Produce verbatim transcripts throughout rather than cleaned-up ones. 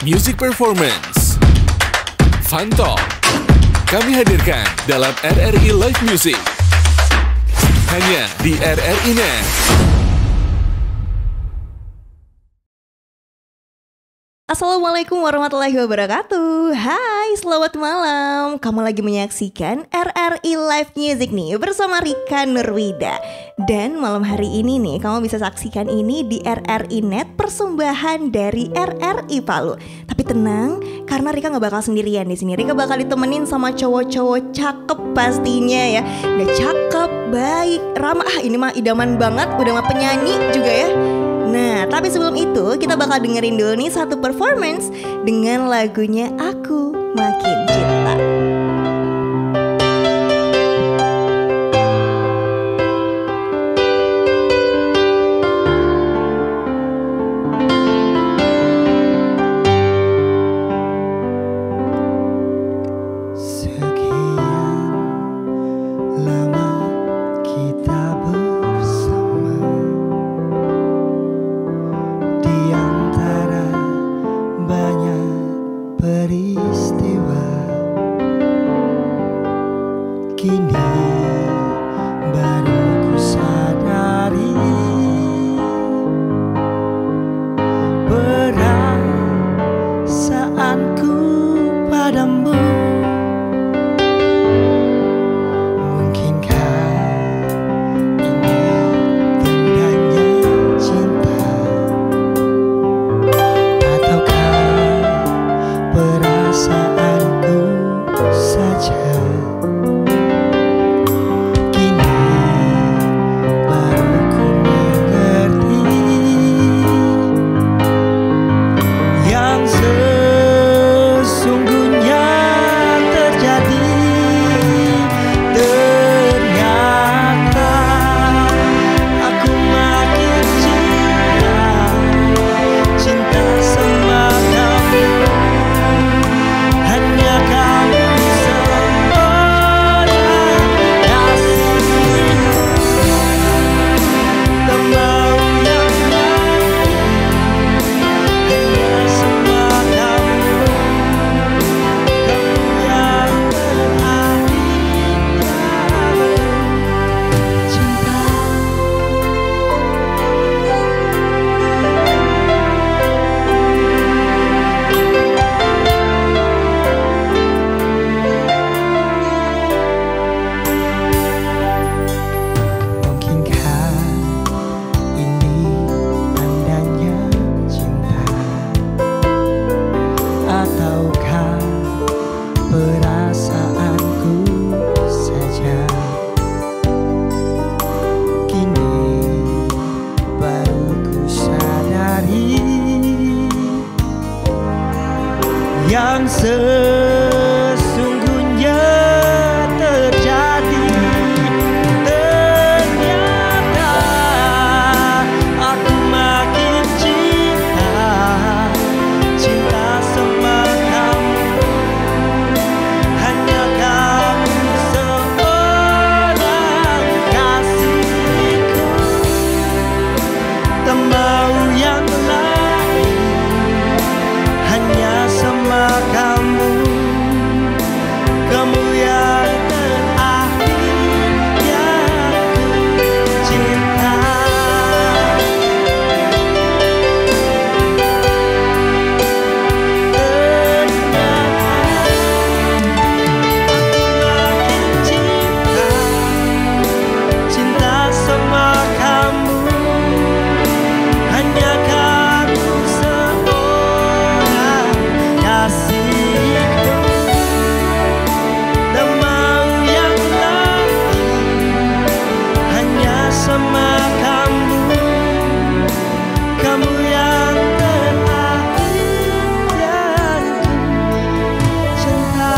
Music Performance Fun Talk kami hadirkan dalam R R I Live Music hanya di R R I Net. Assalamualaikum warahmatullahi wabarakatuh. Hai, selamat malam. Kamu lagi menyaksikan R R I Live Music nih bersama Rika Nurwida. Dan malam hari ini nih kamu bisa saksikan ini di R R I Net, persembahan dari R R I Palu. Tapi tenang, karena Rika gak bakal sendirian di sini. Rika bakal ditemenin sama cowok-cowok cakep pastinya ya. Udah cakep, baik, ramah. Ah, ini mah idaman banget, udah mah penyanyi juga ya. Nah, tapi sebelum itu kita bakal dengerin dulu nih satu performance dengan lagunya Aku Makin Cinta. Yang sesungguhnya terjadi. Ternyata aku makin cinta, cinta sama kamu. Hanya kamu seorang kasihku, tak mau yang lain, hanya sama kamu, kamu yang terakhir yang ku cinta. Ternyata aku makin cinta, cinta sama kamu. Hanya kamu seorang kasihku, tak mau yang lain, hanya sama kamu, kamu yang terakhir yang ku cinta.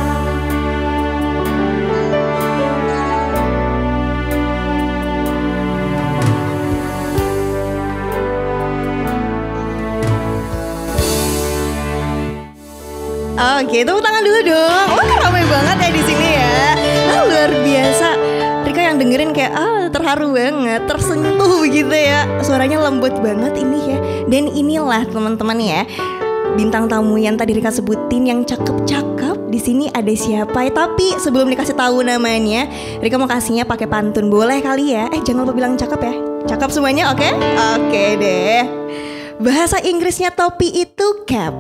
Oke, tepuk tangan dulu dong. Wah, ramai banget ya di sini ya. Ah, luar biasa. Rika yang dengerin kayak ah terharu banget, tersentuh gitu ya. Suaranya lembut banget ini ya. Dan inilah teman-teman ya, bintang tamu yang tadi Rika sebutin yang cakep-cakep. Di sini ada siapa? Ya, tapi sebelum dikasih tahu namanya, Rika mau kasihnya pakai pantun. Boleh kali ya? Eh, jangan lupa bilang cakep ya. Cakep semuanya, oke? Okay? Oke okay deh. Bahasa Inggrisnya topi itu cap.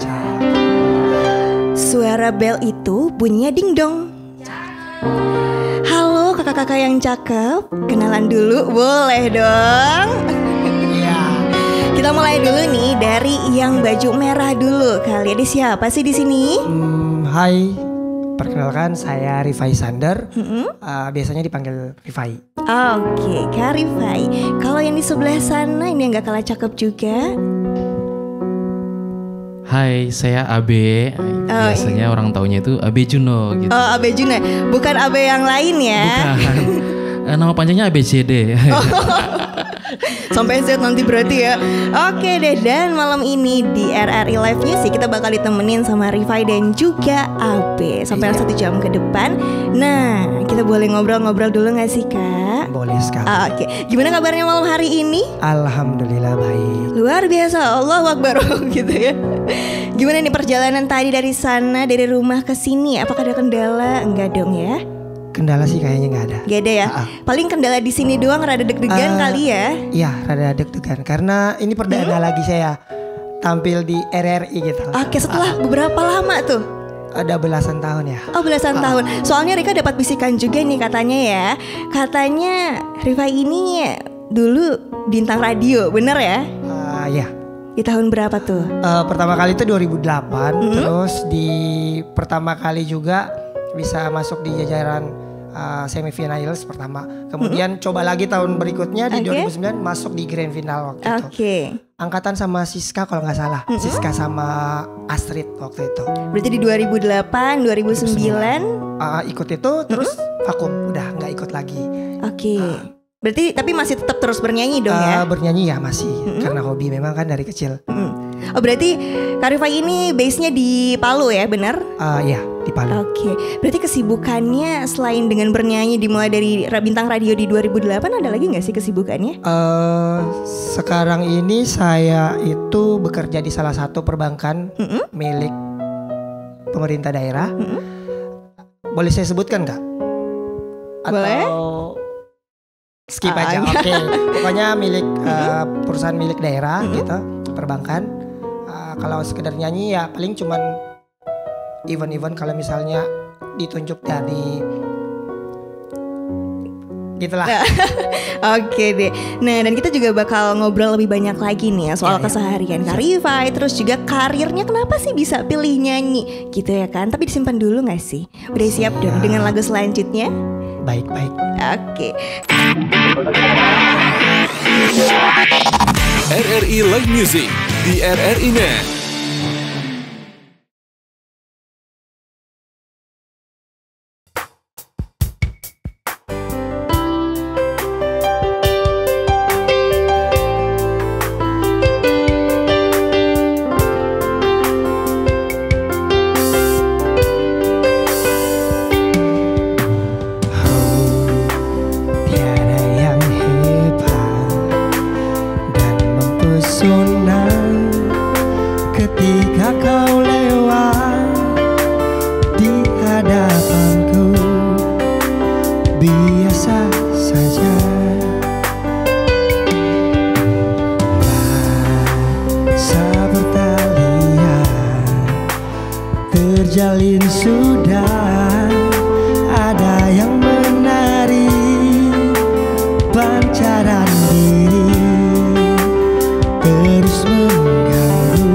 Suara bel itu bunyinya dingdong. Halo kakak-kakak yang cakep, kenalan dulu boleh dong? Iya. Kita mulai dulu nih dari yang baju merah dulu. Kali ada siapa sih di sini? Hmm, hai, perkenalkan saya Rifai Sander. Mm-mm. Uh, biasanya dipanggil Rifai. Oke, Kak Rifai. Kalau yang di sebelah sana ini yang gak kalah cakep juga. Hai, saya Abe. Biasanya orang taunya itu Abe Juno gitu. Oh, Abe Juno, bukan Abe yang lain ya? Bukan. Eh, nama panjangnya A B C D. Sampai Z nanti berarti ya. Oke deh, dan malam ini di R R I Live Music kita bakal ditemenin sama Rifai dan juga Abe sampai Iya. satu jam ke depan. Nah, kita boleh ngobrol-ngobrol dulu gak sih Kak? Boleh sekali. Ah, Oke, gimana kabarnya malam hari ini? Alhamdulillah baik. Luar biasa, Allahu Akbar gitu ya. Gimana nih perjalanan tadi dari sana, dari rumah ke sini? Apakah ada kendala? Enggak dong ya? Kendala sih kayaknya nggak ada. Gak ada ya? Ah, ah. Paling kendala di sini doang rada deg-degan Ah, kali ya? Iya, rada deg-degan karena ini perdana lagi saya tampil di R R I gitu. Oke, setelah beberapa lama tuh? Ada belasan tahun ya. Oh, belasan tahun. Soalnya Rika dapat bisikan juga nih katanya ya. Katanya Rifai ini dulu bintang radio, bener ya? Uh, ya. Di tahun berapa tuh? Uh, pertama kali itu dua ribu delapan, Mhm. terus di pertama kali juga bisa masuk di jajaran uh, semifinals pertama. Kemudian coba lagi tahun berikutnya Oke. di dua ribu sembilan masuk di grand final waktu itu. Oke. Angkatan sama Siska kalau nggak salah. Siska sama Astrid waktu itu. Berarti di dua ribu delapan, dua ribu sembilan. Uh, ikut itu terus vakum, udah nggak ikut lagi. Oke. Berarti tapi masih tetap terus bernyanyi dong ya? Uh, bernyanyi ya masih, karena hobi memang kan dari kecil. Mm. Oh, berarti Kak Rifai ini base-nya di Palu ya, benar? Uh, ya di Palu. Oke, berarti kesibukannya selain dengan bernyanyi dimulai dari ra- bintang radio di dua ribu delapan, ada lagi nggak sih kesibukannya? Eh, sekarang ini saya itu bekerja di salah satu perbankan Mm-mm. milik pemerintah daerah. Mm-mm. Boleh saya sebutkan nggak? Atau Boleh. skip Ah, aja. iya. Oke, pokoknya milik eh, perusahaan milik daerah gitu, perbankan. Eh, kalau sekedar nyanyi ya paling cuman event-event kalau misalnya ditunjuk dari gitulah. Oke deh. Nah, dan kita juga bakal ngobrol lebih banyak lagi nih ya soal Iya, iya. keseharian Kak Rifai, terus juga karirnya kenapa sih bisa pilih nyanyi gitu ya kan? Tapi disimpan dulu nggak sih? Udah siap dong dengan lagu selanjutnya? Baik-baik. Oke. R R I Live Music di R R I Net. Tiada yang hebat dan mempesona ketika kau lewat di hadapanku. Biasa saja, rasa pertalian terjalin sudah, ada yang menari pancaran diri terus mengganggu.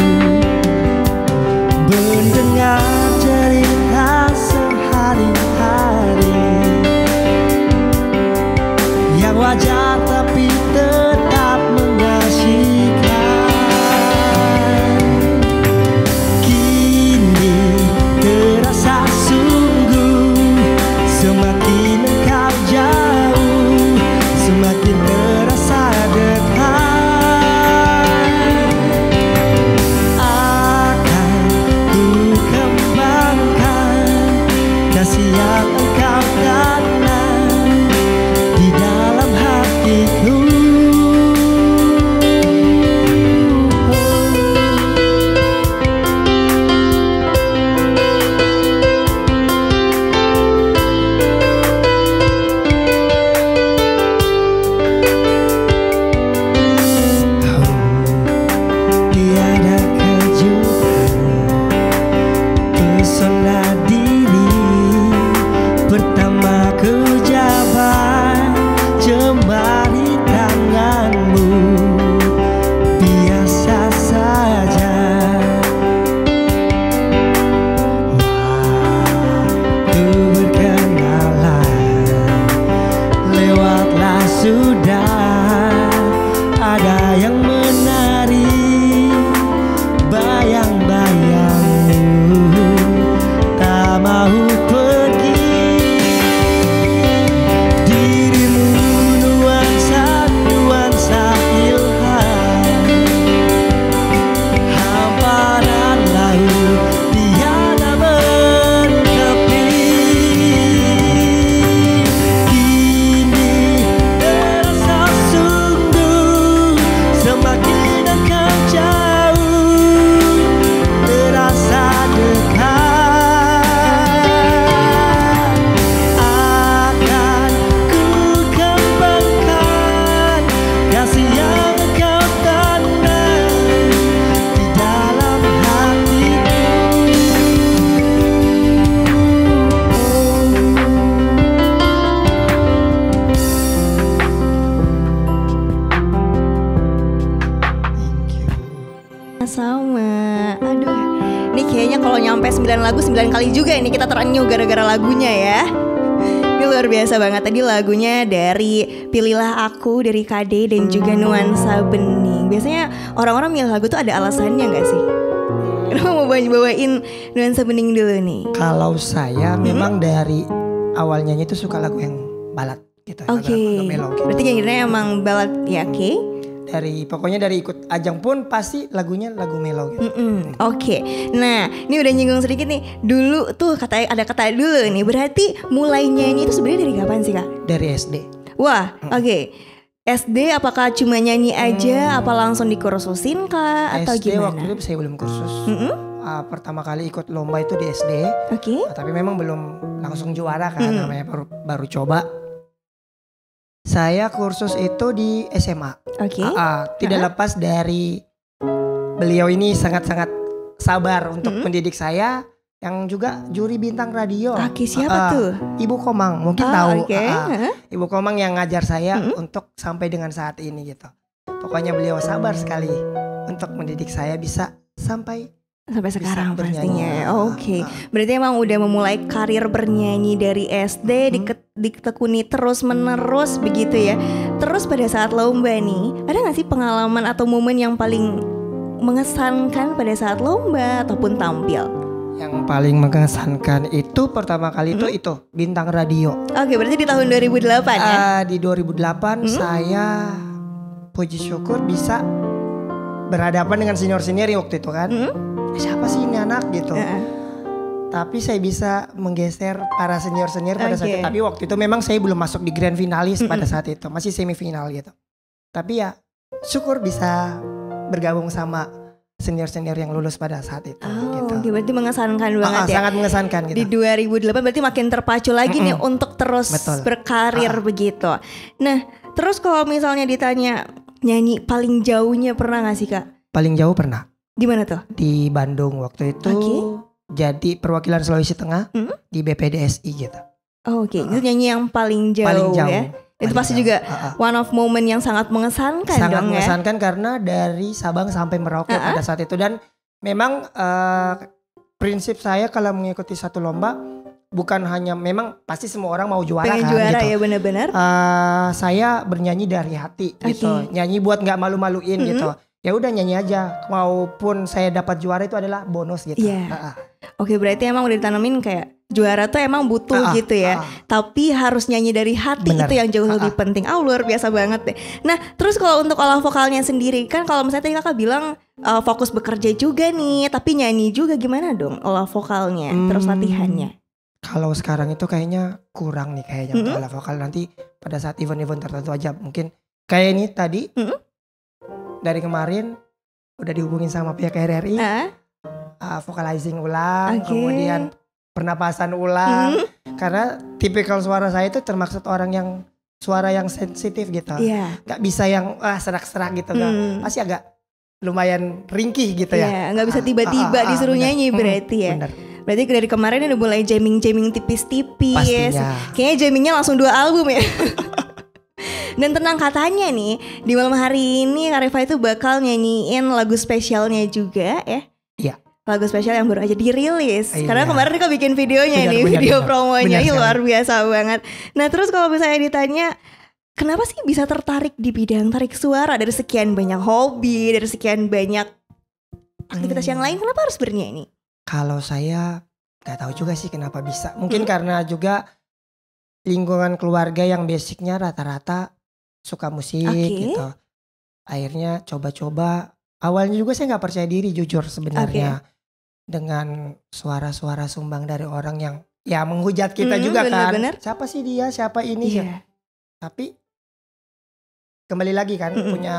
Mendengar cerita sehari-hari yang wajar tapi tetap mengasihkan. Kini terasa sulit Sama. Aduh. Ini kayaknya kalau nyampe sembilan lagu sembilan kali juga ini kita terenyuh gara-gara lagunya ya. Ini luar biasa banget. Tadi lagunya dari Pilihlah Aku dari K D dan juga Nuansa Bening. Biasanya orang-orang milih lagu tuh ada alasannya gak sih? Kenapa mau bawain Nuansa Bening dulu nih? Kalau saya memang dari awalnya itu suka lagu yang balad gitu. Oke. Okay. Gitu. Berarti kayaknya emang balad ya, oke? Okay? Dari pokoknya dari ikut ajang pun pasti lagunya lagu melo gitu. Oke, okay. Nah ini udah nyinggung sedikit nih. Dulu tuh kata ada kata dulu nih. Berarti mulai nyanyi itu sebenarnya dari kapan sih kak? Dari S D. Wah, mm. oke. Okay. S D apakah cuma nyanyi aja? Hmm. Apa langsung dikursusin kak? Atau S D gimana? waktu itu saya belum kursus. Mm-hmm. Uh, pertama kali ikut lomba itu di S D. Oke. Okay. Uh, tapi memang belum langsung juara kan, mm. namanya baru baru coba. Saya kursus itu di S M A. Oke. Okay. Uh, uh, tidak uh-huh. lepas dari beliau ini sangat-sangat sabar untuk hmm. mendidik saya, yang juga juri bintang radio. Oke, okay, siapa uh, tuh? Ibu Komang, mungkin oh, tahu. Okay. Uh, uh-huh. Ibu Komang yang ngajar saya hmm. untuk sampai dengan saat ini gitu. Pokoknya beliau sabar sekali untuk mendidik saya bisa sampai sampai sekarang pastinya. Oke. Okay. Uh, uh. Berarti emang udah memulai karir bernyanyi dari S D, hmm. diket- ditekuni terus menerus begitu ya. Terus pada saat lomba nih, ada gak sih pengalaman atau momen yang paling mengesankan pada saat lomba ataupun tampil? Yang paling mengesankan itu pertama kali hmm? itu itu bintang radio. Oke, okay, berarti di tahun dua ribu delapan ya? Uh, di dua ribu delapan hmm? saya puji syukur bisa berhadapan dengan senior-senior waktu itu kan. Hmm? Siapa sih ini anak gitu. Uh-uh. Tapi saya bisa menggeser para senior-senior pada okay. saat itu. Tapi waktu itu memang saya belum masuk di grand finalis mm-mm. pada saat itu. Masih semifinal gitu. Tapi ya syukur bisa bergabung sama senior-senior yang lulus pada saat itu. Oh, gitu. Okay, berarti mengesankan banget oh, oh, ya. Sangat mengesankan gitu. Di dua ribu delapan berarti makin terpacu lagi Mm-mm. nih untuk terus Betul. berkarir uh-uh. begitu. Nah terus kalau misalnya ditanya nyanyi paling jauhnya pernah gak sih kak? Paling jauh pernah. Di mana tuh? Di Bandung waktu itu. Okay. Jadi perwakilan Sulawesi Tengah hmm? di B P D S I gitu. Oh, Oke, okay. uh, itu nyanyi yang paling jauh, paling jauh ya. Itu pasti jauh. juga uh, uh. one of moment yang sangat mengesankan sangat dong mengesankan ya. Karena dari Sabang sampai Merauke uh, uh. pada saat itu. Dan memang uh, prinsip saya kalau mengikuti satu lomba bukan hanya memang pasti semua orang mau juara. Pengen kan juara gitu. Ya benar-benar. Uh, saya bernyanyi dari hati okay. gitu. Nyanyi buat nggak malu-maluin mm-hmm. gitu. Ya udah nyanyi aja, maupun saya dapat juara itu adalah bonus gitu. Iya. Yeah. Uh-uh. Oke, berarti emang udah ditanamin kayak juara tuh emang butuh uh-uh. gitu ya. Uh-uh. Tapi harus nyanyi dari hati. Bener. Itu yang jauh uh-uh. lebih penting. Ah, luar biasa banget deh. Nah, terus kalau untuk olah vokalnya sendiri kan kalau misalnya tadi kakak bilang uh, fokus bekerja juga nih, tapi nyanyi juga gimana dong olah vokalnya, hmm. terus latihannya? Kalau sekarang itu kayaknya kurang nih kayaknya mm-hmm. olah vokal, nanti pada saat event-event tertentu aja mungkin. Kayak ini tadi. Mm-hmm. Dari kemarin udah dihubungin sama pihak R R I, uh. Uh, vocalizing ulang, okay. kemudian pernapasan ulang, mm. karena tipikal suara saya itu termaksud orang yang suara yang sensitif gitu, yeah. Gak bisa yang ah, serak-serak gitu, mm. gak, pasti agak lumayan ringkih gitu ya, yeah, gak bisa tiba-tiba uh, uh, uh, disuruh bener. nyanyi berarti ya. Bener. Berarti dari kemarin udah mulai jamming-jamming tipis-tipis, pastinya. Kayaknya jammingnya langsung dua album ya. Dan tenang katanya nih di malam hari ini Kak Reva itu bakal nyanyiin lagu spesialnya juga ya. Iya. Lagu spesial yang baru aja dirilis. Iya. Karena kemarin kau bikin videonya benar, nih, benar, video benar, promonya benar, luar biasa banget. Nah terus kalau misalnya ditanya kenapa sih bisa tertarik di bidang tarik suara dari sekian banyak hobi, dari sekian banyak aktivitas hmm. yang lain, kenapa harus bernyanyi? Kalau saya gak tahu juga sih kenapa bisa. Mungkin hmm. karena juga lingkungan keluarga yang basicnya rata-rata suka musik okay. gitu. Akhirnya coba-coba. Awalnya juga saya gak percaya diri jujur sebenarnya. Okay. Dengan suara-suara sumbang dari orang yang ya menghujat kita hmm, juga bener-bener. Kan. Siapa sih dia, siapa ini. Yeah. Siapa. Tapi kembali lagi kan mm-mm. punya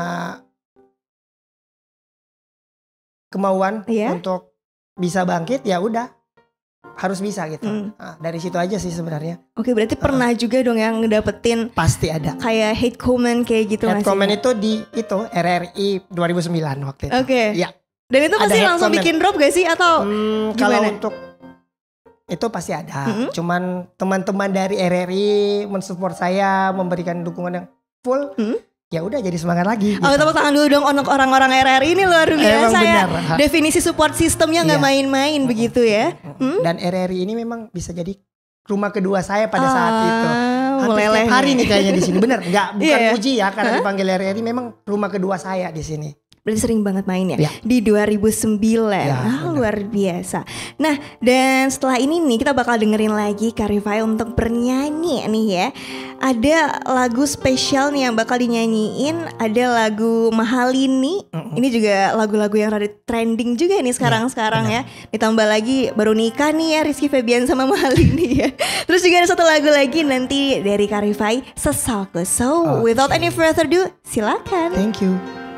kemauan yeah. untuk bisa bangkit, ya udah. Harus bisa gitu. Hmm. Nah, dari situ aja sih sebenarnya. Oke, berarti uh, pernah juga dong yang ngedapetin pasti ada. Kayak hate comment kayak gitu. Hate comment itu di itu R R I dua ribu sembilan waktu itu. Oke. Okay. Ya. Dan itu pasti langsung comment. Bikin drop gak sih atau hmm, kalau untuk itu pasti ada. Mm-hmm. Cuman teman-teman dari R R I mensupport saya, memberikan dukungan yang full. Mm-hmm. ya udah jadi semangat lagi. Oh, gitu. tepuk tangan dulu dong untuk orang-orang R R I ini luar biasa ya. benar. Definisi support sistemnya nggak Iya. main-main begitu ya. Hmm? Dan R R I ini memang bisa jadi rumah kedua saya pada saat Ah, itu. Hampir meleleh setiap hari nih. nih kayaknya di sini. Bener, nggak bukan Iya. puji ya karena dipanggil R R I memang rumah kedua saya di sini. Berarti sering banget main ya, Ya. di dua ribu sembilan. Ya, Ah, benar. luar biasa. Nah, dan setelah ini nih kita bakal dengerin lagi Kak Rifai untuk bernyanyi nih ya. Ada lagu spesial nih yang bakal dinyanyiin. Ada lagu Mahalini. Ini juga lagu-lagu yang rada trending juga nih sekarang-sekarang ya. Ditambah lagi baru nikah nih ya Rizky Febian sama Mahalini ya. Terus juga ada satu lagu lagi nanti dari Kak Rifai, Sesalku. So, Oke. without any further ado, silakan. Thank you.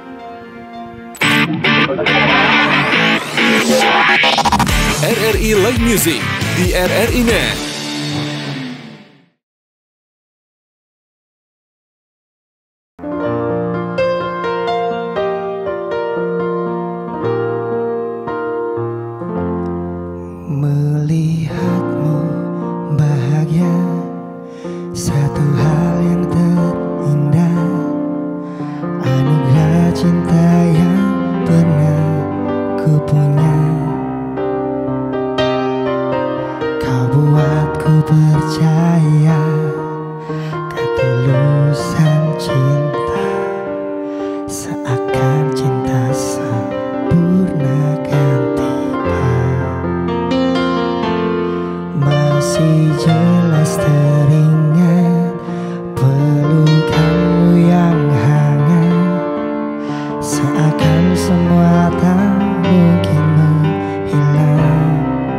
R R I Live Music di R R I Net. Melihatmu bahagia, satu hal yang terindah, anugerah cinta yang pernah ku punya. Kau buatku percaya ketulusan cinta, seakan cinta sempurna kan tiba. Masih jelas teringat pelukanmu yang hangat, seakan semua tak mungkin menghilang.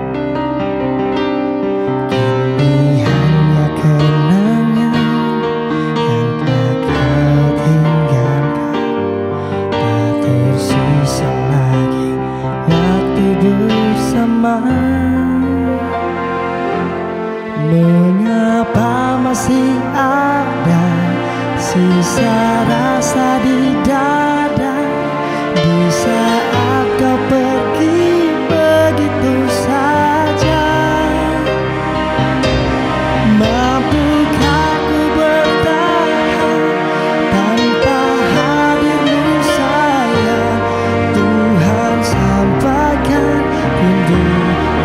Kini hanya kenangan yang telah kau tinggalkan, tak tersisa lagi waktu bersama. Mengapa masih ada sisa rasa di dada di saat kau pergi begitu saja? Mampukah ku bertahan tanpa hadirmu sayang? Tuhan sampaikan rindu untuknya.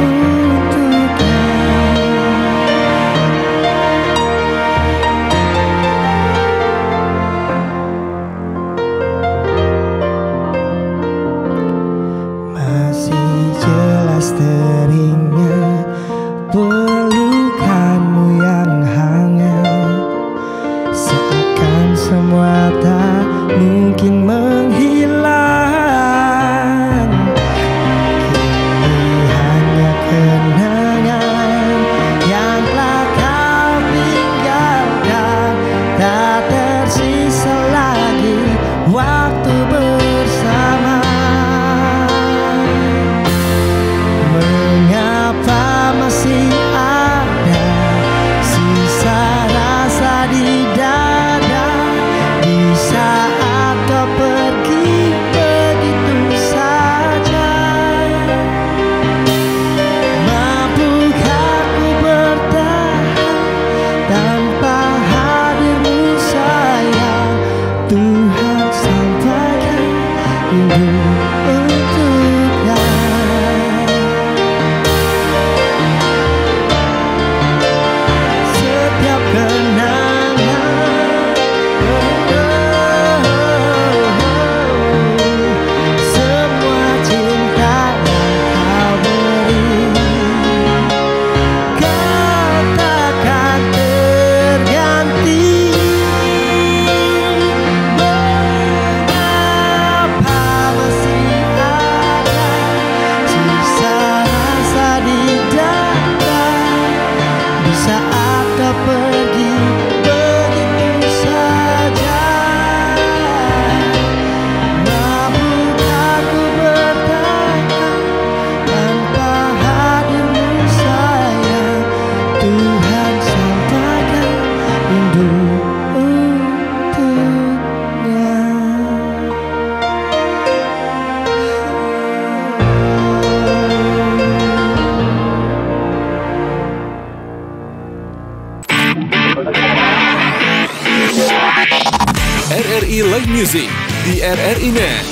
Music di R R I Net.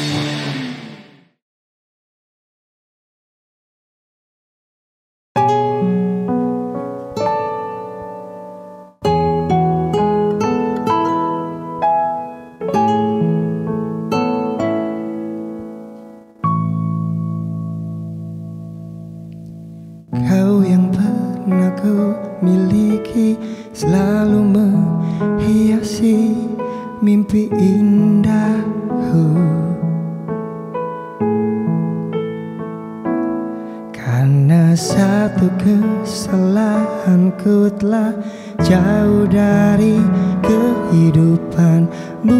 Kau yang pernah ku miliki selalu menghiasi mimpi indahku. Karena satu kesalahanku telah jauh dari kehidupanmu.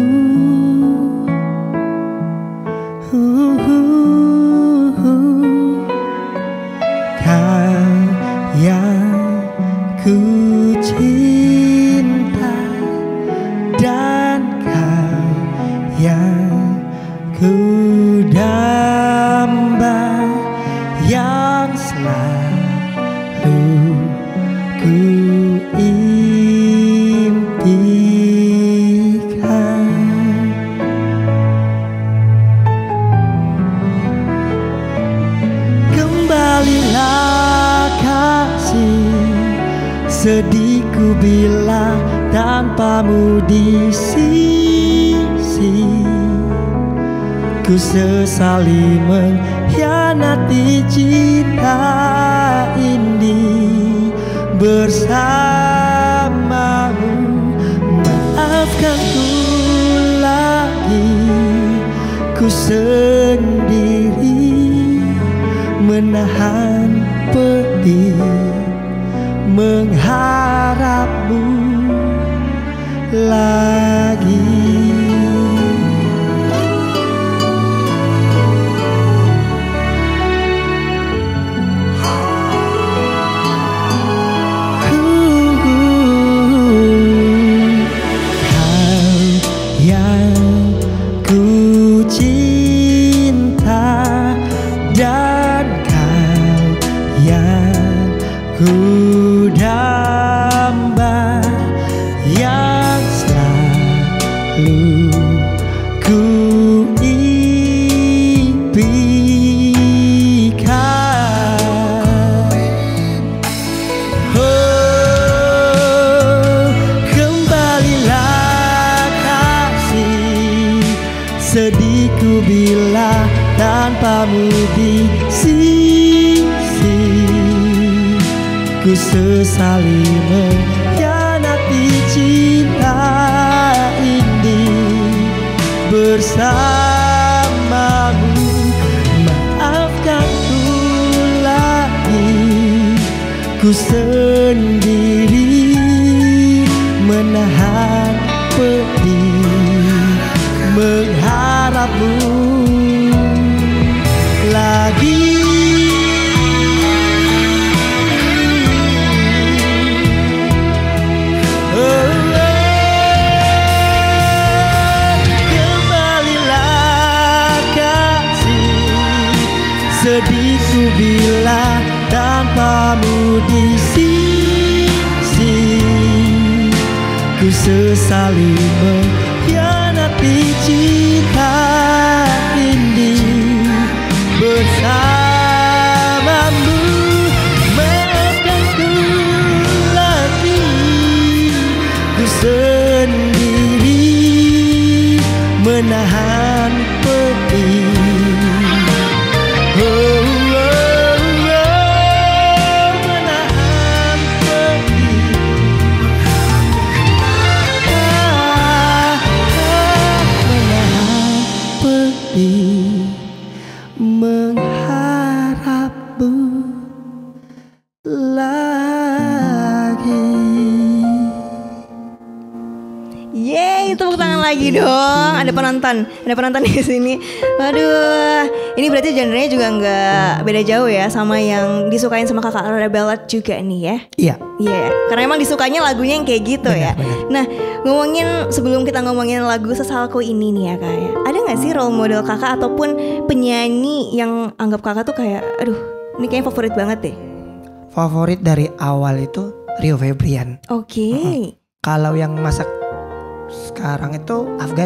Kau yang ku cinta dan kau yang ku damba, yang selalu ku impikan. Kembalilah kasih, sedihku bila tanpamu di sisi. Ku sesali mengkhianati cinta ini bersamamu. Maafkanku lagi, ku sendiri menahan pedih mengharapmu lagi. Ku damba, yang selalu ku impikan. Oh, kembalilah kasih, sedihku bila tanpamu di sisi. Ku sesali mengkhianati cinta ini bersamamu. Maafkanku lagi, ku sendiri menahan pedih mengharapmu lagi. Sedihku bila tanpamu di sisi. Ku sesali mengkhianati cinta ini bersamamu. Maafkanku lagi, ku sendiri menahan pedih. Oh, oh, oh, menahan pedih. Ah, ah, menahan pedih mengharapmu lagi. Yeay, tepuk tangan lagi dong. Ada penonton, ada penonton di sini. Waduh, ini berarti genrenya juga nggak beda jauh ya sama yang disukain sama kakak Rada Ballad juga nih ya. Iya. Iya, yeah, karena emang disukanya lagunya yang kayak gitu benar, ya. Benar. Nah, ngomongin sebelum kita ngomongin lagu Sesalku ini nih ya kak ya, ada nggak sih role model kakak ataupun penyanyi yang anggap kakak tuh kayak, aduh, ini kayaknya favorit banget deh. Favorit dari awal itu Rio Febrian. Oke. Okay. Mm-hmm. Kalau yang masa sekarang itu Afgan ya,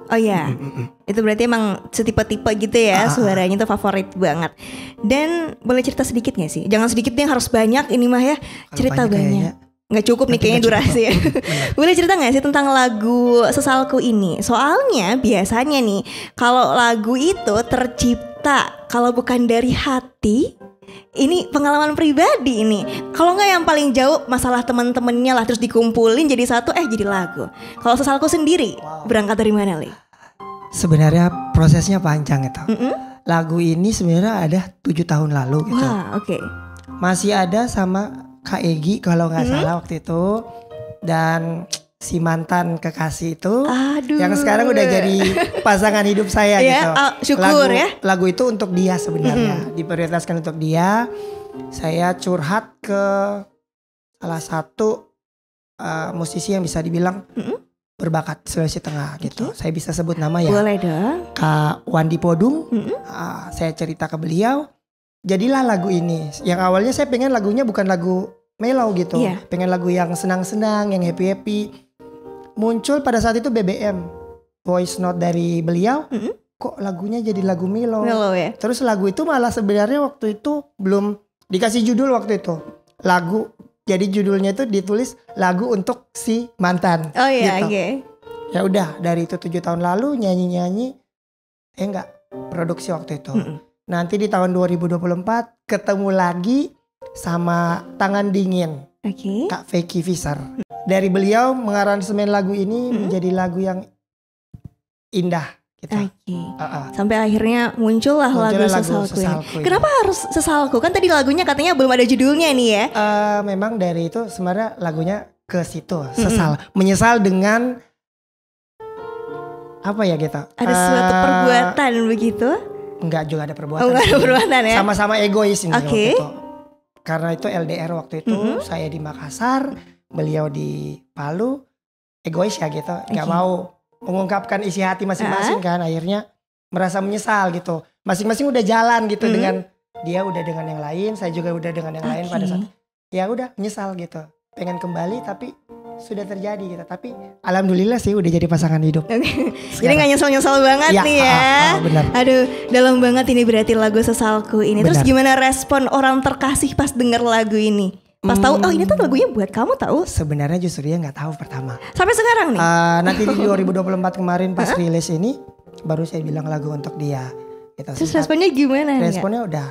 Oh ya, itu berarti emang setipe-tipe gitu ya, ah, suaranya tuh favorit banget. Dan boleh cerita sedikit gak sih? Jangan sedikit nih, harus banyak ini mah ya. Kalau cerita banyak, banyak. Nggak cukup nih kayaknya durasi ya. Boleh cerita gak sih tentang lagu Sesalku ini? Soalnya biasanya nih, kalau lagu itu tercipta kalau bukan dari hati, ini pengalaman pribadi ini. Kalau nggak yang paling jauh masalah teman-temannya lah, terus dikumpulin jadi satu, eh jadi lagu. Kalau Sesalku sendiri, wow, berangkat dari mana, Li? Sebenarnya prosesnya panjang itu. Mm-mm. Lagu ini sebenarnya ada tujuh tahun lalu gitu. Wah, oke. Okay. Masih ada sama Kak Egi kalau nggak mm-hmm. salah waktu itu, dan si mantan kekasih itu, aduh, yang sekarang udah jadi pasangan hidup saya ya, gitu. Oh, syukur lagu, ya. Lagu itu untuk dia sebenarnya, mm-hmm. diprioritaskan untuk dia. Saya curhat ke salah satu uh, musisi yang bisa dibilang mm-hmm. berbakat Sulawesi Tengah gitu. Okay. Saya bisa sebut nama ya. Boleh dong. Kak Wandi Podung. Mm-hmm. Uh, saya cerita ke beliau. Jadilah lagu ini. Yang awalnya saya pengen lagunya bukan lagu mellow gitu. Yeah. Pengen lagu yang senang-senang, yang happy-happy. Muncul pada saat itu B B M, voice note dari beliau. Mm-hmm. Kok lagunya jadi lagu mellow? Mellow ya. Terus lagu itu malah sebenarnya waktu itu belum dikasih judul waktu itu. Lagu, jadi judulnya itu ditulis lagu untuk si mantan. Oh iya, gitu. Oke. Okay. Ya udah, dari itu tujuh tahun lalu nyanyi-nyanyi, eh enggak produksi waktu itu. Mm-mm. Nanti di tahun dua ribu dua puluh empat ketemu lagi sama Tangan Dingin, okay. Kak Vicky Fisher. Dari beliau mengaransemen lagu ini mm-hmm. menjadi lagu yang indah. Gitu. Okay. Uh-uh. Sampai akhirnya muncullah lagu, lagu Sesalku, Sesalku ini. Kenapa harus Sesalku? Kan tadi lagunya katanya belum ada judulnya nih ya. Uh, memang dari itu sebenarnya lagunya ke situ, sesal, mm-hmm. menyesal dengan apa ya gitu. Ada uh, suatu perbuatan begitu? Enggak juga ada perbuatan. Oh, enggak ada perbuatan ya. Sama-sama egois ini okay. waktu itu. Karena itu L D R waktu itu, mm-hmm. saya di Makassar, beliau di Palu, egois ya gitu, nggak okay. mau mengungkapkan isi hati masing-masing uh-huh. kan, akhirnya merasa menyesal gitu. Masing-masing udah jalan gitu, mm-hmm. dengan dia udah dengan yang lain, saya juga udah dengan yang okay. lain pada saat, ya udah menyesal gitu, pengen kembali tapi sudah terjadi gitu. Tapi alhamdulillah sih udah jadi pasangan hidup. Okay. Jadi nggak nyesel-nyesel banget ya, nih ya. Ah, ah, benar. Aduh, dalam banget ini berarti lagu Sesalku ini. Benar. Terus gimana respon orang terkasih pas denger lagu ini? Pas hmm, tahu, oh ini tuh lagunya buat kamu tahu? Sebenarnya justru dia nggak tahu pertama. Sampai sekarang nih? Uh, nanti di dua ribu dua puluh empat kemarin pas uh-huh. rilis ini, baru saya bilang lagu untuk dia. Gitu. Terus sempat, responnya gimana? Responnya enggak? Udah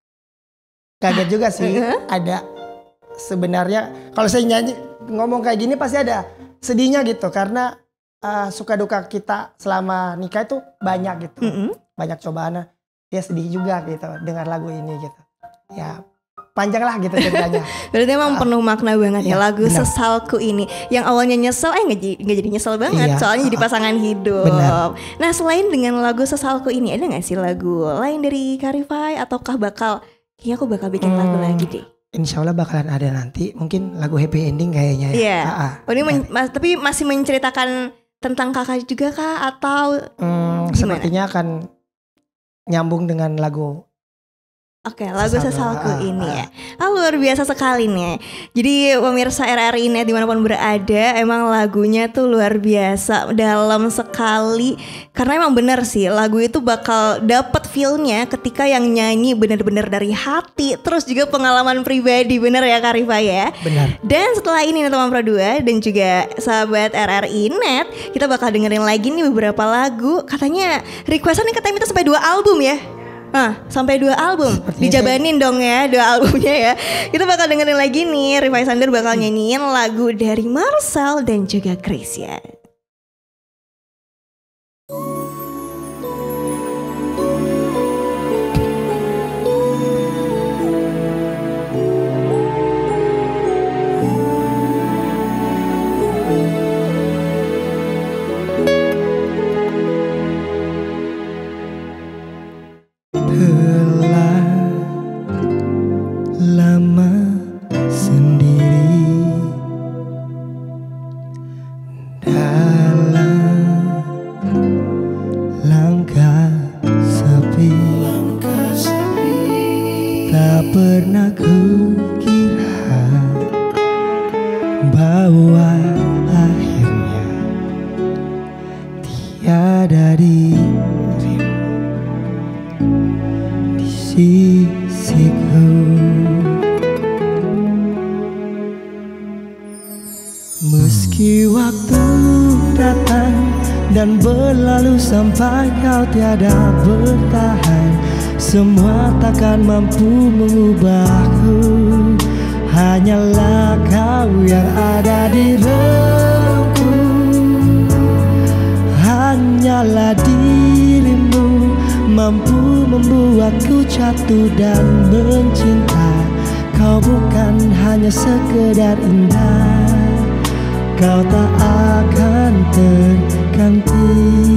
kaget juga sih. Uh-huh. Ada sebenarnya kalau saya nyanyi ngomong kayak gini pasti ada sedihnya gitu, karena uh, suka duka kita selama nikah itu banyak gitu, mm-hmm. banyak cobaan. Dia sedih juga gitu dengar lagu ini gitu. Ya panjang lah gitu ceritanya. Berarti emang uh, penuh makna banget ya, ya lagu bener. Sesalku ini. Yang awalnya nyesel, eh nggak jadi, jadi nyesel banget. Iya, soalnya uh, jadi pasangan hidup. Bener. Nah selain dengan lagu Sesalku ini, ada nggak sih lagu lain dari Karify? Ataukah bakal, kayaknya aku bakal bikin hmm. lagu lagi deh. Insya Allah bakalan ada nanti, mungkin lagu happy ending kayaknya ya. Iya. Yeah. Oh, ini men- mas- tapi masih menceritakan tentang kakak juga kah atau? Hmm, sepertinya akan nyambung dengan lagu. Oke, okay, lagu Sesalku ah, ini ah. ya. Ah, luar biasa sekali nih. Jadi pemirsa R R I Net dimanapun berada, emang lagunya tuh luar biasa, dalam sekali. Karena emang benar sih, lagu itu bakal dapet feel-nya ketika yang nyanyi benar-benar dari hati. Terus juga pengalaman pribadi, bener ya Karify ya. Benar. Dan setelah ini nih teman Pro dua dan juga sahabat R R I Net, kita bakal dengerin lagi nih beberapa lagu. Katanya requestan nih katanya minta sampai dua album ya. Nah, sampai dua album. Sepertinya dijabanin saya... dong ya dua albumnya ya. Kita bakal dengerin lagi nih, Rifai Sandar bakal nyanyiin lagu dari Marcel dan juga Christian. sisiku. Meski waktu datang dan berlalu sampai kau tiada bertahan, semua takkan mampu mengubahku. Hanyalah kau yang ada di relungku. Hanyalah dirimu mampu membuatku jatuh dan mencinta. Kau bukan hanya sekedar indah, kau tak akan terganti.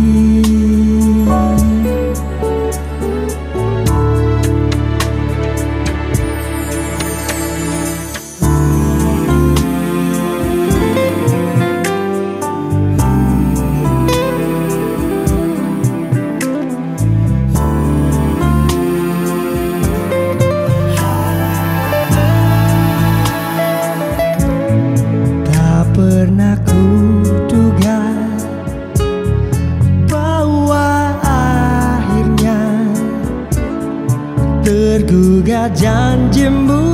Pernah kuduga bahwa akhirnya tergugah janjimu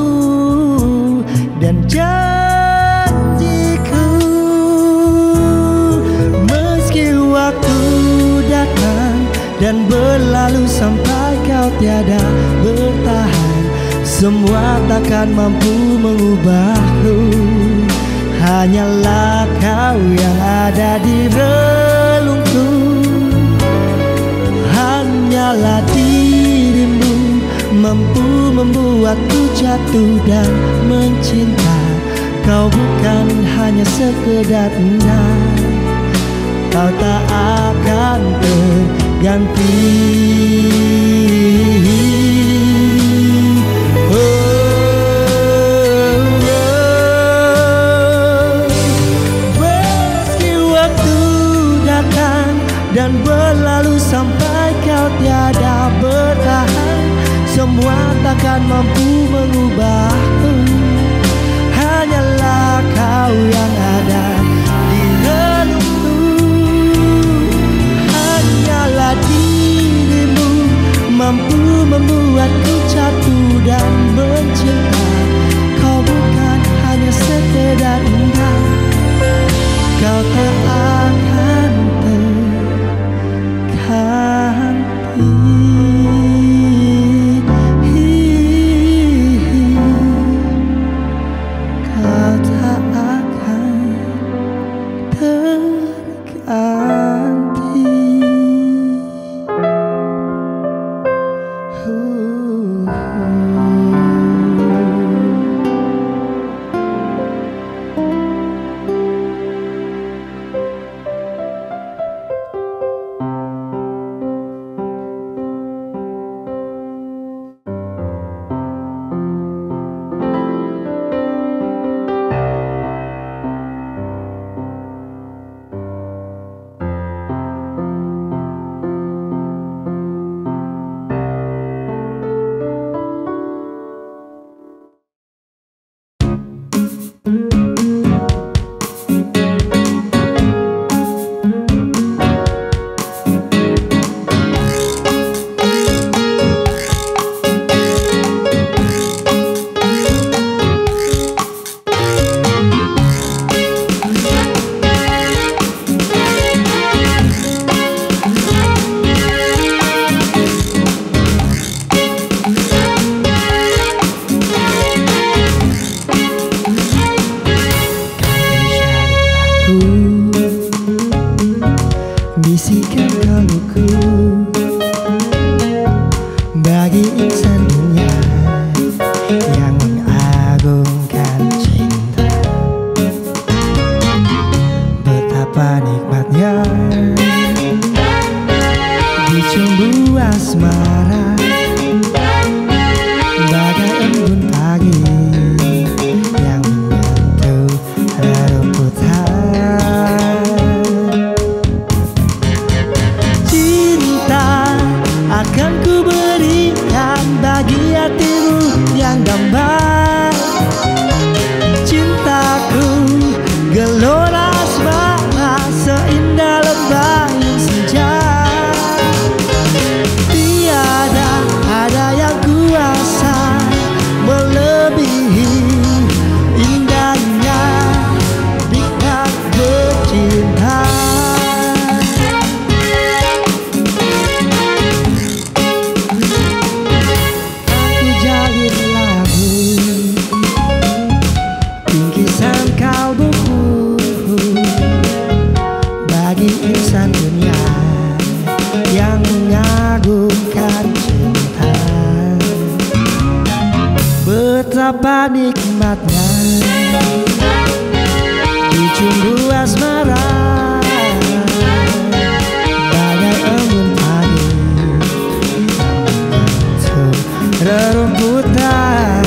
dan janjiku. Meski waktu datang dan berlalu sampai kau tiada bertahan, semua takkan mampu mengubahku. Hanyalah kau yang ada di relungku. Hanyalah dirimu mampu membuatku jatuh dan mencinta. Kau bukan hanya sekedar indah, kau tak akan terganti. Dan berlalu sampai kau tiada bertahan, semua takkan mampu mengubahku. Hanyalah kau yang ada di relungku. Hanyalah dirimu mampu membuatku jatuh dan mencinta. Kau bukan hanya sekedar indah, kau tak akan bisikan kalbuku bagi insan dunia yang mengagungkan cinta. Betapa nikmatnya dicumbu asmara bagai embun pagi yang menyentuh rerumputan. Akan ku berikan bagi Betapa nikmatnya dicumbu asmara, bagai embun pagi rerumputan.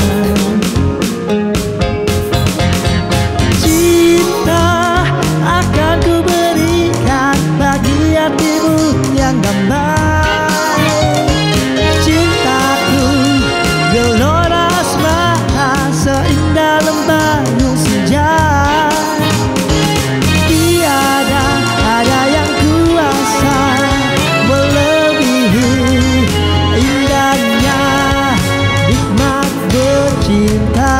Cinta akan ku berikan bagi hatimu yang damai. Cintaku gelora asmara, seindah lembayung senja. Tiada ada yang kuasa melebihi indahnya nikmat bercinta.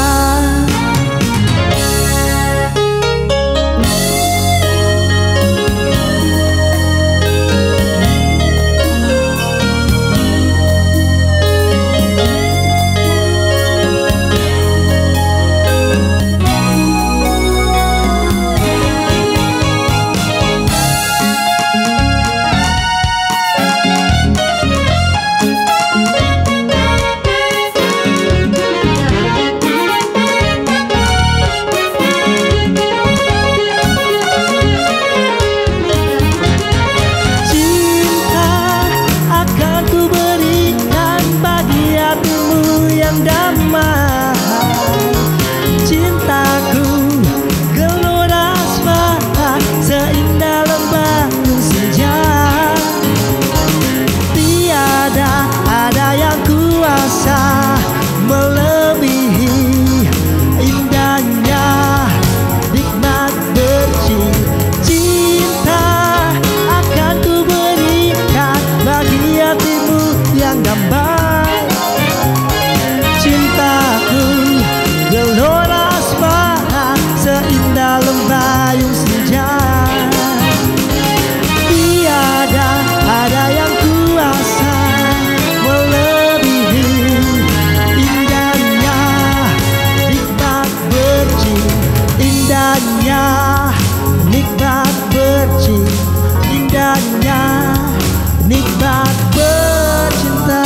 Nikmat bercinta, indahnya nikmat bercinta.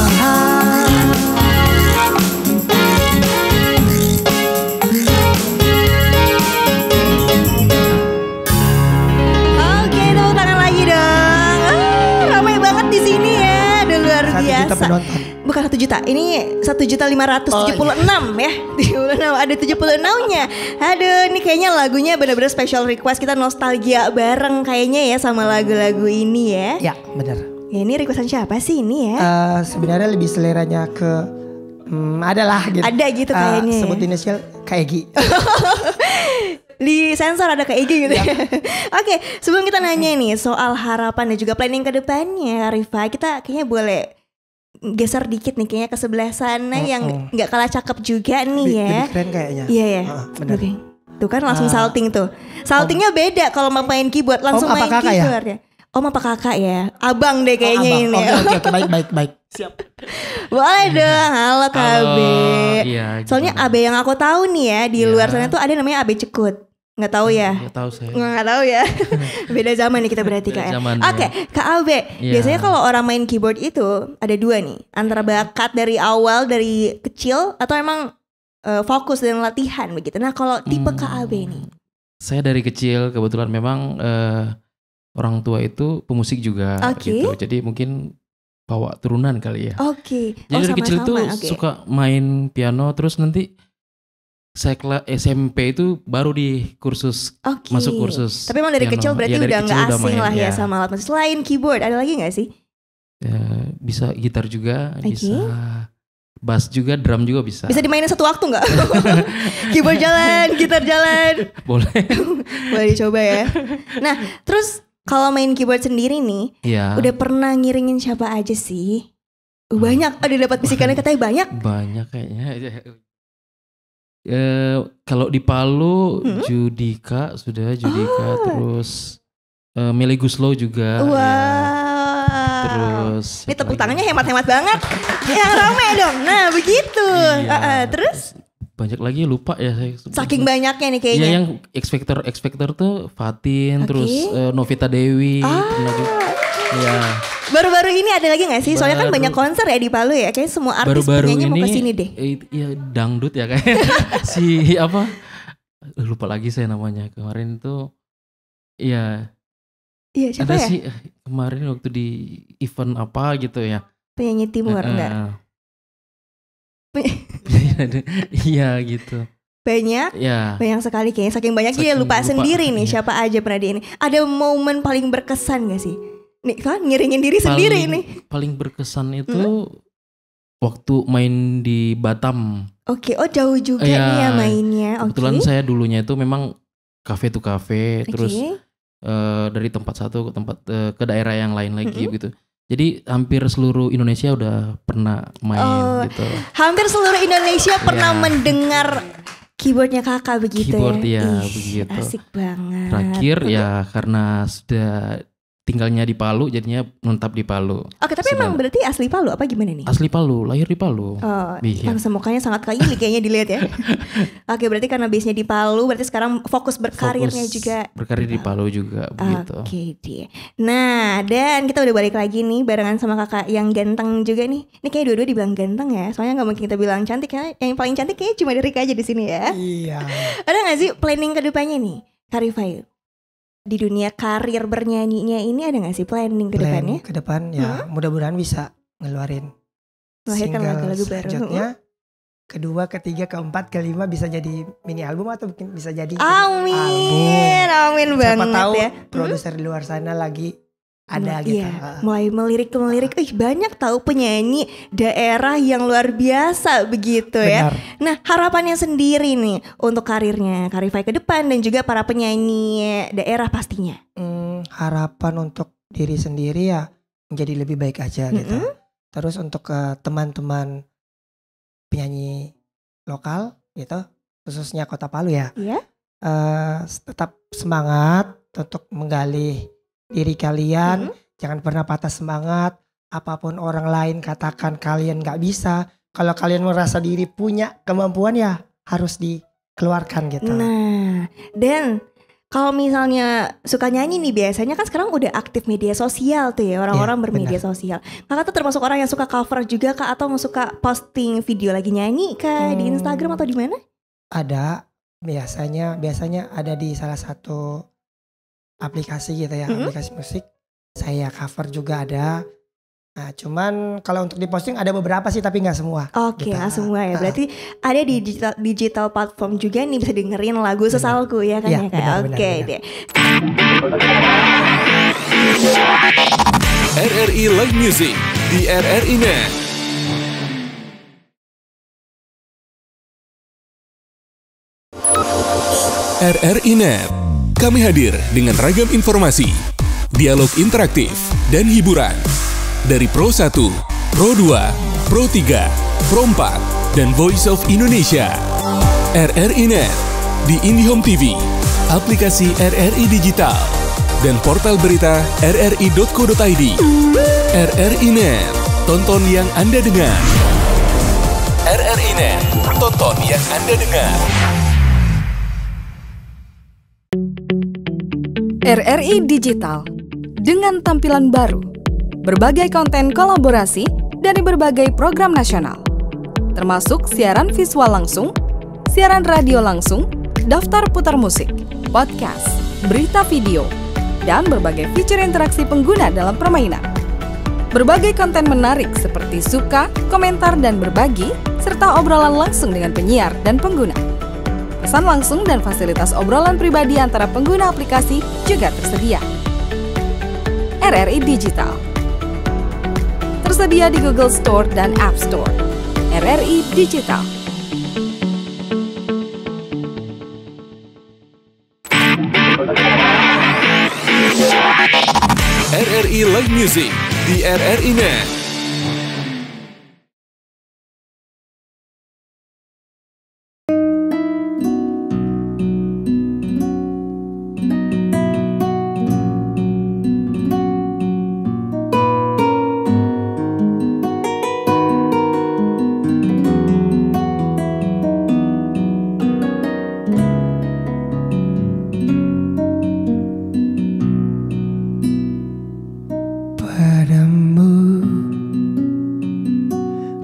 Oke, tepuk tangan lagi dong. Ah, ramai banget di sini ya, udah luar Satu biasa. juta penonton. Bukan satu juta, ini satu juta lima ratus tujuh puluh enam ya. tujuh puluh enam, ada tujuh puluh enam-nya. Aduh, ini kayaknya lagunya benar-benar special request. Kita nostalgia bareng kayaknya ya sama lagu-lagu ini ya. Ya, benar. Ya, ini requestan siapa sih ini ya? Uh, sebenarnya lebih seleranya ke hmm, adalah gitu. Ada gitu kayaknya. Uh, ya. sebut inisial Kak Egi. Di sensor ada Kak Egi gitu ya. Oke, sebelum kita nanya nih soal harapan dan juga planning ke depannya, Rifa, kita kayaknya boleh geser dikit nih kayaknya ke sebelah sana Mm-mm. yang nggak kalah cakep juga nih Lebih, ya. lebih keren kayaknya. Iya ya. Uh, benar. Oke. Tuh kan langsung Ah. salting tuh. Saltingnya beda kalau mau main keyboard, langsung Om apa main kakak ya? keyboard ya. Om apa kakak ya? Abang deh kayaknya Oh, ini. Oke, oke, oke, baik, baik, baik. Siap. Boleh dong. Halo Kak Halo, Abe. iya, Soalnya gimana? Abe yang aku tahu nih ya, di Iya. luar sana tuh ada namanya Abe Cekut. Nggak tahu ya? Nggak tahu saya. Nggak tahu ya. Beda zaman nih kita berarti Beda Kak ya. zaman, Oke, ya. Kak Abe. Iya. Biasanya kalau orang main keyboard itu ada dua nih, antara bakat dari awal dari kecil atau emang eh, fokus dan latihan begitu. Nah, kalau tipe Hmm, Kak Abe nih. Saya dari kecil kebetulan memang eh, orang tua itu pemusik juga Oke. gitu. Jadi mungkin bawa turunan kali ya. Oke. Jadi dari kecil tuh sama-sama. Oke. suka main piano, terus nanti saya kela- S M P itu baru di kursus Oke. masuk kursus Tapi emang dari piano. kecil berarti Ya, dari udah kecil nggak udah asing main, lah ya ya. sama alat musik. Selain keyboard ada lagi nggak sih? Ya, bisa gitar juga, Oke. bisa bass juga, drum juga bisa. Bisa dimainin satu waktu nggak? Keyboard jalan, gitar jalan. Boleh. Boleh dicoba ya. Nah, terus kalau main keyboard sendiri nih, Iya. udah pernah ngiringin siapa aja sih? Banyak, ada dapat bisikannya katanya banyak. Banyak kayaknya. Eh, kalau di Palu, Hmm? Judika sudah Judika, Oh. terus eh, Meli Guslow juga. Wow. ya. Terus Ini siapa tepuk lagi? tangannya hemat-hemat banget. Yang rame dong. Nah, begitu. Iya. Uh, uh, terus Banyak lagi lupa ya saya. saking banyaknya nih Iya, kayaknya. yang X Factor X Factor tuh Fatin, Oke. terus eh, Novita Dewi Ah, pernah juga. oke. Ya. Baru-baru ini ada lagi gak sih? Soalnya kan Baru- banyak konser ya di Palu ya. Kayaknya semua artis Baru-baru penyanyi mau ini kesini deh. eh, ya dangdut ya kayak si apa? Lupa lagi saya namanya. Kemarin tuh ya Iya siapa ada ya? sih eh, kemarin waktu di event apa gitu ya. Penyanyi timur Eh, enggak? Iya gitu. Banyak. Ya. Banyak sekali kayaknya. Saking banyaknya dia Saking lupa, lupa. sendiri nih Iya. siapa aja pernah di ini. Ada momen paling berkesan gak sih? Nih kan ngiringin diri sendiri Paling- nih. Paling berkesan itu waktu main di Batam. Oke, oh jauh juga Iya. nih ya mainnya. Oke. Kebetulan saya dulunya itu memang cafe to cafe, Oke. terus eh, dari tempat satu ke tempat eh, ke daerah yang lain lagi Mm-mm. gitu. Jadi hampir seluruh Indonesia udah pernah main Oh, gitu. Hampir seluruh Indonesia pernah Iya. mendengar keyboardnya kakak begitu Keyboard, ya. iya, Ih, begitu. Asik banget. Terakhir ya karena sudah tinggalnya di Palu, jadinya menetap di Palu. Oke, tapi emang Sedang- berarti asli Palu apa gimana nih? Asli Palu, lahir di Palu. Oh, Iya. langsung mukanya sangat kaili kayaknya dilihat ya. Oke, berarti karena base-nya di Palu, berarti sekarang fokus berkarirnya Fokus juga. berkarir di Palu juga begitu. Oke deh. Nah, dan kita udah balik lagi nih barengan sama kakak yang ganteng juga nih. Ini kayak dua-dua dibilang ganteng ya. Soalnya nggak mungkin kita bilang cantik ya. Yang paling cantik kayaknya cuma dari Rika aja di sini ya. Iya. Ada nggak sih planning kedepannya nih, Karifai? Di dunia karir bernyanyinya ini ada nggak sih planning Plan kedepannya? ke depan ya mudah-mudahan bisa ngeluarin Melahirkan single lagu-lagu baru. selanjutnya. Kedua, ketiga, keempat, kelima bisa jadi mini album atau mungkin bisa jadi Amin, album. amin Siapa banget tahu ya. produser di luar sana lagi ada gitu. Iya, Ah. mulai melirik ke melirik. Ih, banyak tahu penyanyi daerah yang luar biasa begitu ya. Benar. Nah, harapannya sendiri nih untuk karirnya Karifai ke depan dan juga para penyanyi daerah pastinya. Hmm, harapan untuk diri sendiri ya menjadi lebih baik aja gitu. Mm-mm. Terus untuk eh, teman-teman penyanyi lokal gitu, khususnya Kota Palu ya, Iya. eh, tetap semangat untuk menggali diri kalian. Mm-mm. Jangan pernah patah semangat. Apapun orang lain katakan kalian nggak bisa, kalau kalian merasa diri punya kemampuan ya harus dikeluarkan gitu. Nah, dan kalau misalnya suka nyanyi nih biasanya kan sekarang udah aktif media sosial tuh ya, orang-orang Iya, bermedia benar. sosial. Kakak tuh termasuk orang yang suka cover juga kak, atau suka posting video lagi nyanyi kak di Hmm. Instagram atau di mana? Ada biasanya biasanya ada di salah satu aplikasi gitu ya, Mm-mm. aplikasi musik. Saya cover juga ada. Nah, cuman kalau untuk diposting ada beberapa sih tapi nggak semua. Oke, Gitu. nggak semua ya. Ah. Berarti ada di digital, digital platform juga nih bisa dengerin lagu Benar. Sesalku ya kan Iya, ya kak. benar, Oke benar, benar. deh. R R I Live Music di R R I Net. R R I Net. Kami hadir dengan ragam informasi, dialog interaktif, dan hiburan. Dari Pro satu, Pro dua, Pro tiga, Pro empat, dan Voice of Indonesia. R R I Net di IndiHome T V, aplikasi R R I Digital, dan portal berita r r i dot co dot i d. R R I Net, tonton yang Anda dengar. R R I Net, tonton yang Anda dengar. R R I Digital dengan tampilan baru, berbagai konten kolaborasi dari berbagai program nasional, termasuk siaran visual langsung, siaran radio langsung, daftar putar musik, podcast, berita video, dan berbagai fitur interaksi pengguna dalam permainan. Berbagai konten menarik seperti suka, komentar, dan berbagi, serta obrolan langsung dengan penyiar dan pengguna. Pesan langsung dan fasilitas obrolan pribadi antara pengguna aplikasi juga tersedia. R R I Digital tersedia di Google Store dan App Store. R R I Digital. R R I Live Music di R R I Net.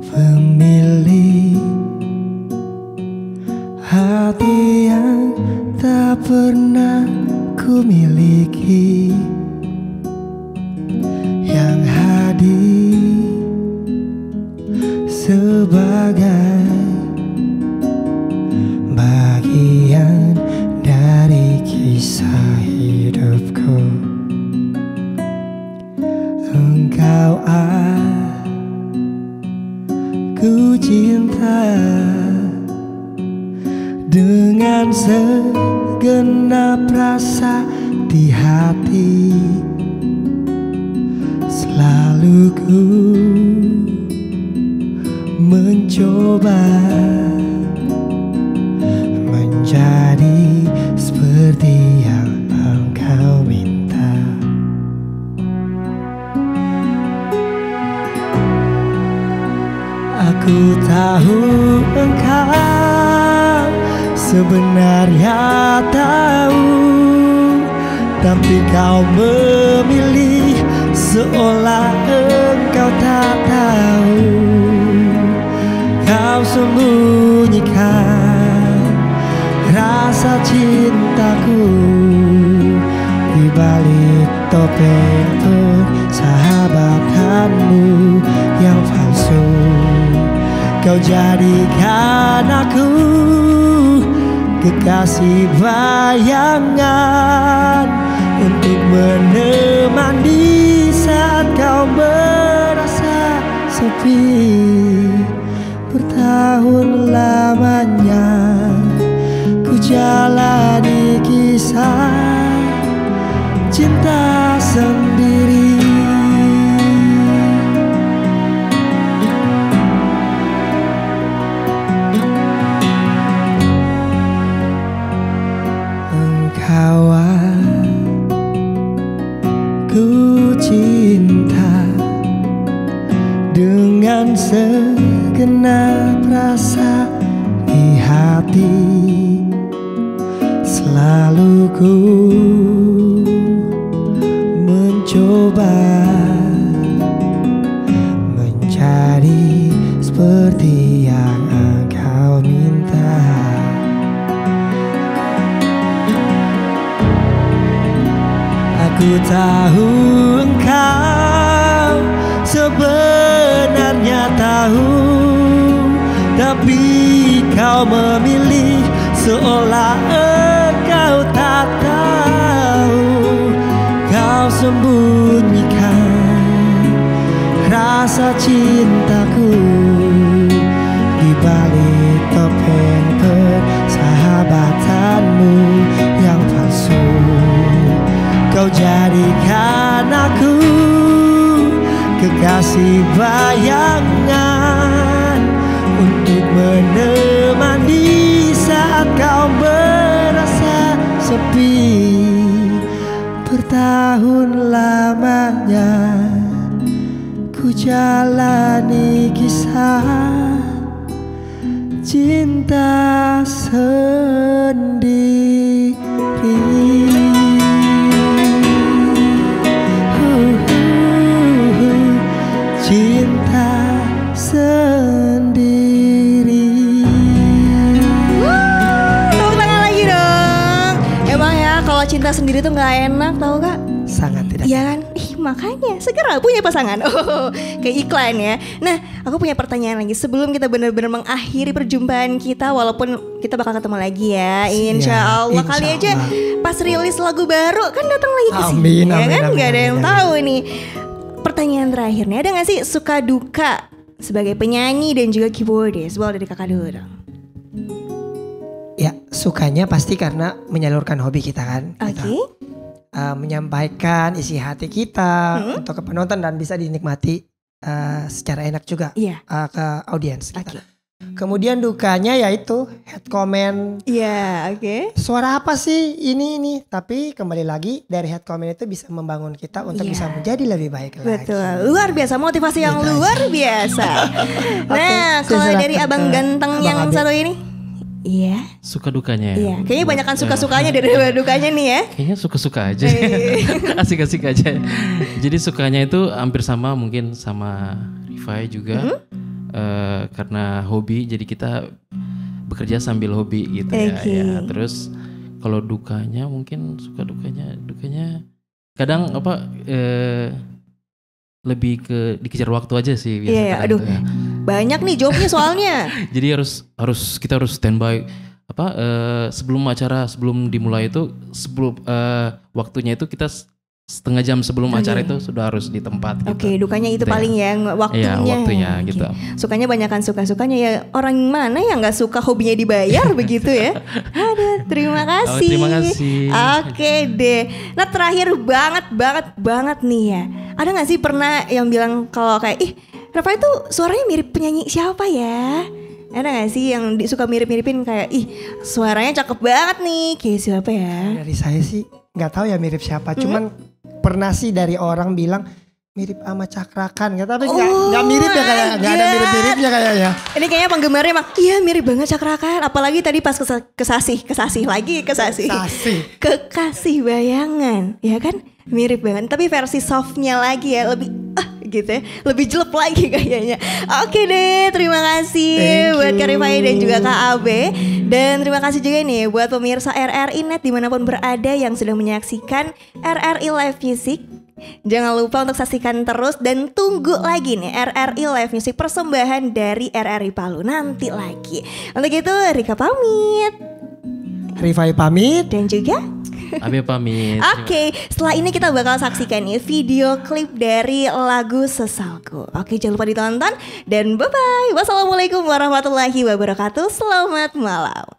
Pemilik hati yang tak pernah ku miliki, yang hadir sebagai bagian dari kisah hidupku. Engkau aku cinta dengan segenap rasa di hati. Selalu ku mencoba menjadi seperti yang engkau minta. Aku tahu engkau sebenarnya tahu, tapi kau memilih seolah engkau tak tahu. Kau sembunyikan rasa cintaku di balik topeng persahabatanmu yang palsu. Kau jadikan aku kekasih bayangan untuk menemani saat kau merasa sepi. Bertahun lamanya ku jalani kisah cinta sendiri. Engkau aku cinta dengan segenap rasa di hati. Selalu ku mencoba menjadi seperti yang engkau minta. Aku tahu engkau sebenarnya tahu, tapi kau memilih seolah engkau tak tahu. Kau sembunyikan rasa cintaku di balik topeng persahabatanmu yang palsu. Kau jadikan aku kekasih bayangan untuk menemani saat kau merasa sepi. Bertahun lamanya ku jalani kisah cinta sendiri. Cinta sendiri. Wuh, tepuk tangan lagi dong. Emang ya kalau cinta sendiri tuh nggak enak, tahu kak? Sangat tidak. Iya kan? Ih, makanya segera punya pasangan. Oh, kayak iklan ya. Nah, aku punya pertanyaan lagi sebelum kita benar-benar mengakhiri perjumpaan kita, walaupun kita bakal ketemu lagi ya, insya Allah. Insya Kali aja Allah. pas rilis lagu baru kan datang lagi ke sini, Amin, ya amin, kan? amin, Gak ada amin, yang amin. tahu nih. Pertanyaan terakhir nih, ada gak sih suka duka sebagai penyanyi dan juga keyboardist? Boleh dari kakak dulu dong. Ya, sukanya pasti karena menyalurkan hobi kita kan. Oke. Gitu. Uh, menyampaikan isi hati kita Hmm. untuk ke penonton dan bisa dinikmati uh, secara enak juga Iya. uh, ke audiens kita. Oke. Kemudian dukanya yaitu head comment. Iya, oke. Suara apa sih ini ini? Tapi kembali lagi dari head comment itu bisa membangun kita untuk Iya. bisa menjadi lebih baik lagi. Betul, luar biasa, motivasi yang Gitu aja. luar biasa. Nah, Oke, kalau silakan dari ke abang ganteng Abang yang Ade. satu ini, iya, Suka dukanya ya. iya. Kayaknya banyakan suka-sukanya daripada dukanya nih ya. Kayaknya suka-suka aja. Eh. Asik-asik aja. Jadi sukanya itu hampir sama mungkin sama Rifai juga. uh, karena hobi, jadi kita bekerja sambil hobi gitu Okay. ya, ya. Terus kalau dukanya mungkin suka dukanya, dukanya kadang apa eh, lebih ke dikejar waktu aja sih biasa. Iya, yeah, aduh. Ya. Banyak nih jawabnya soalnya. Jadi harus harus kita harus standby apa eh, sebelum acara, sebelum dimulai itu, sebelum eh, waktunya itu kita setengah jam sebelum okay. acara itu sudah harus di tempat. Oke, okay, gitu. dukanya itu gitu paling ya, ya waktunya. Iya, waktunya okay. gitu. Sukanya banyakan suka-sukanya ya, orang mana yang nggak suka hobinya dibayar begitu ya. Aduh, terima kasih. Oh, terima kasih. Oke okay deh. Nah terakhir banget banget banget nih ya. Ada nggak sih pernah yang bilang kalau kayak ih Rafa itu suaranya mirip penyanyi siapa ya? Ada gak sih yang suka mirip-miripin kayak ih suaranya cakep banget nih kayak siapa ya? Dari saya sih nggak tahu ya mirip siapa, Hmm? cuman pernah sih dari orang bilang mirip sama Cakrakan, nggak tapi nggak oh, nggak mirip ya kayak nggak ada mirip-miripnya kayaknya. Ini kayaknya penggemarnya emang iya mirip banget Cakrakan, apalagi tadi pas kesa- kesasih kesasih lagi kesasih Kesasih. kekasih bayangan ya kan mirip banget, tapi versi softnya lagi ya lebih ah gitu ya, lebih jelek lagi kayaknya. Oke deh, terima kasih Thank buat you. Kak Rifai dan juga Kak Abe, dan terima kasih juga nih buat pemirsa R R I Net dimanapun berada yang sudah menyaksikan R R I Live Music. Jangan lupa untuk saksikan terus dan tunggu lagi nih R R I Live Music persembahan dari R R I Palu nanti lagi. Untuk itu Rika pamit Rifai pamit dan juga Abe pamit. Oke, okay, setelah ini kita bakal saksikan nih video klip dari lagu Sesalku. Oke, jangan lupa ditonton dan bye-bye. Wassalamualaikum warahmatullahi wabarakatuh. Selamat malam.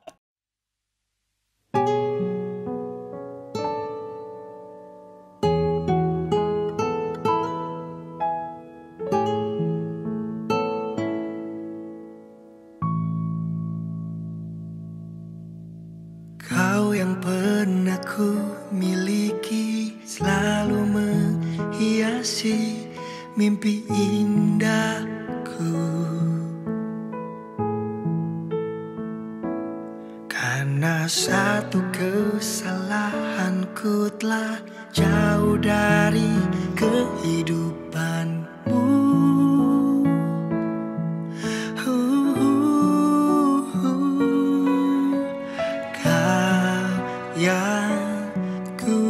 Kau yang pernah ku miliki selalu menghiasi mimpi indahku. Karena satu kesalahanku telah jauh dari kehidupanmu. Yang ku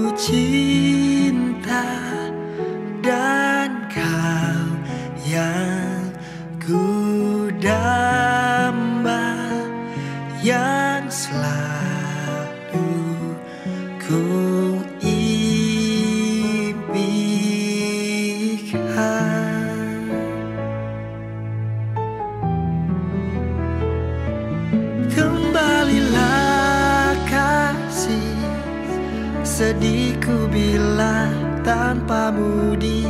cinta dan kau yang ku damba, yang selalu ku impikan. Kembalilah sedihku bila tanpamu di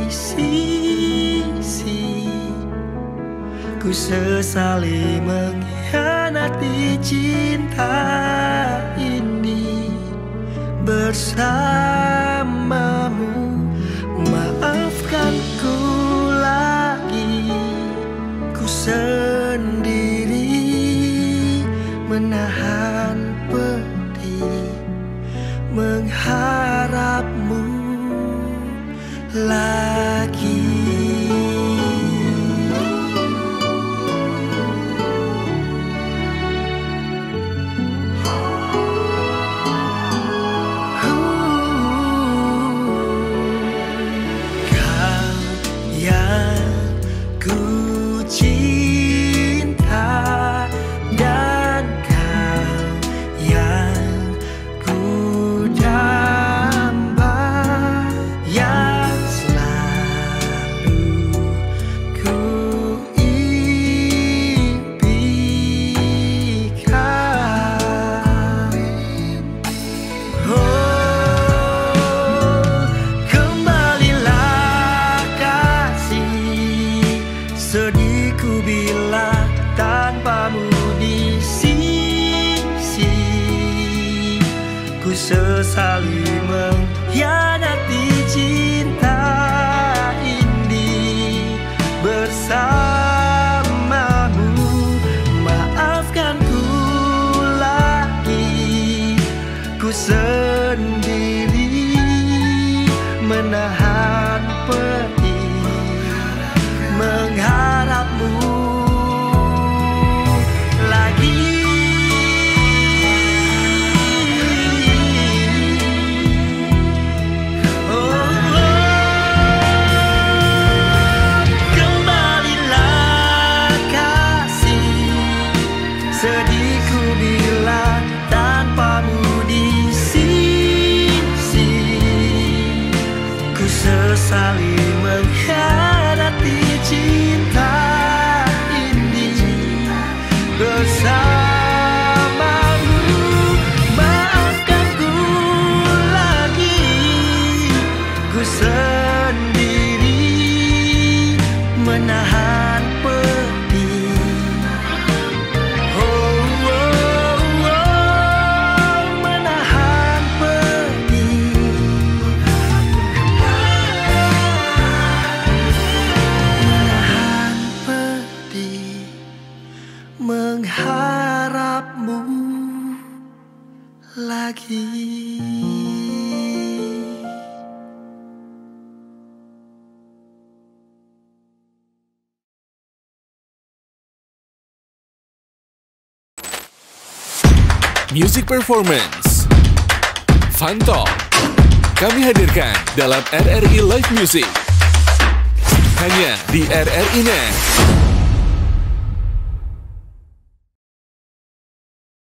sisi. Ku sesali mengkhianati cinta ini bersamamu. Maafkanku lagi, ku sendiri menahan pedih mengharapmu lagi. Kau yang ku cinta dan kau yang sedihku bila tanpamu di sisi. Ku sesali mengkhianati cinta ini bersamamu. Maafkanku lagi, ku sendiri menahan pedih mengharapmu music performance, fun talk, kami hadirkan dalam R R I Live Music. Hanya di R R I Net.